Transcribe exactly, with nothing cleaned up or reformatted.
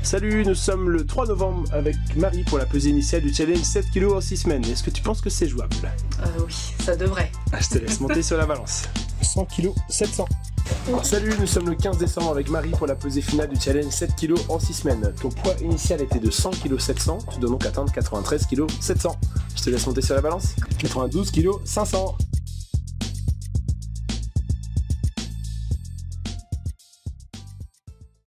Salut, nous sommes le trois novembre avec Marie pour la pesée initiale du challenge sept kilos en six semaines. Est-ce que tu penses que c'est jouable? Euh, oui, ça devrait. Ah, je te laisse monter sur la balance. cent kilos, sept cents. Salut, nous sommes le quinze décembre avec Marie pour la pesée finale du challenge sept kilos en six semaines. Ton poids initial était de cent kilos sept cents, tu dois donc atteindre quatre-vingt-treize kilos sept cents. Je te laisse monter sur la balance. quatre-vingt-douze kilos cinq cents.